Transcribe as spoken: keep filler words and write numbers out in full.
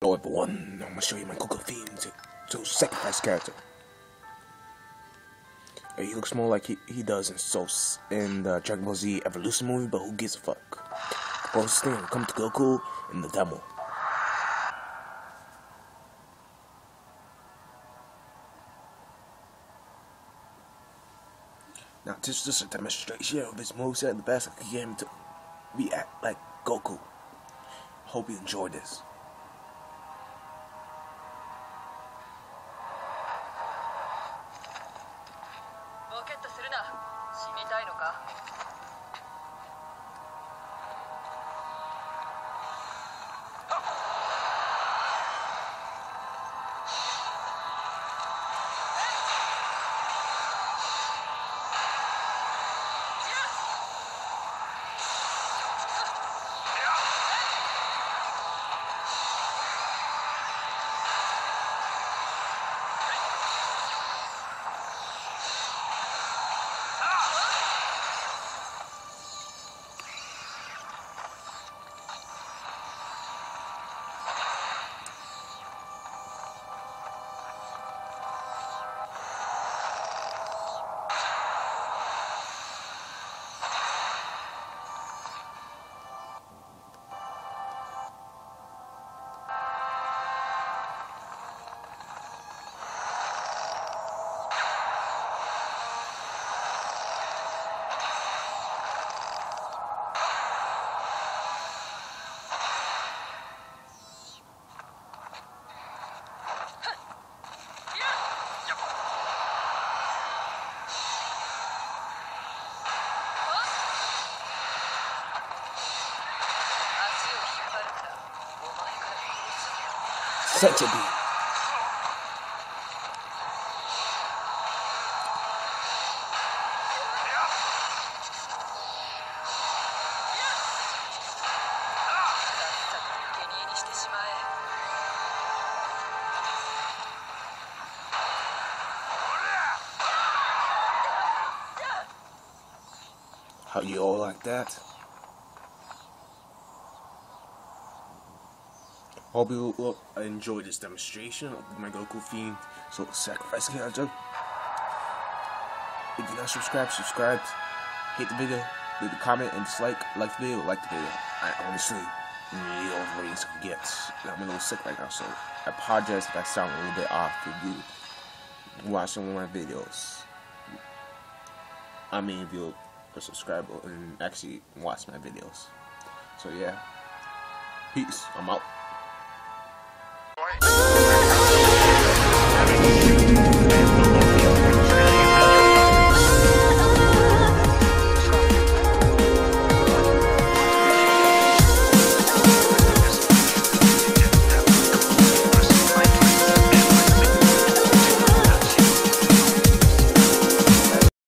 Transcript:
Hello everyone, I'm gonna show you my Goku themed so sacrifice character. He looks more like he, he does in so in the Dragon Ball Z Evolution movie, but who gives a fuck? Closest thing will come to Goku in the demo. Now this is just a demonstration of his moveset and the best I can get him to react like Goku. Hope you enjoyed this. Such a beat. How you all like that? Hope you will enjoy this demonstration of my Goku themed so sacrifice character. If you're not subscribed, subscribe. Hit the video, leave a comment and dislike. Like the video, like the video. I honestly need all the ratings I can get. I'm a little sick right now, so I apologize if I sound a little bit off if you watch some of my videos. I mean, if you're a subscriber and actually watch my videos. So yeah, peace. I'm out. Ooh.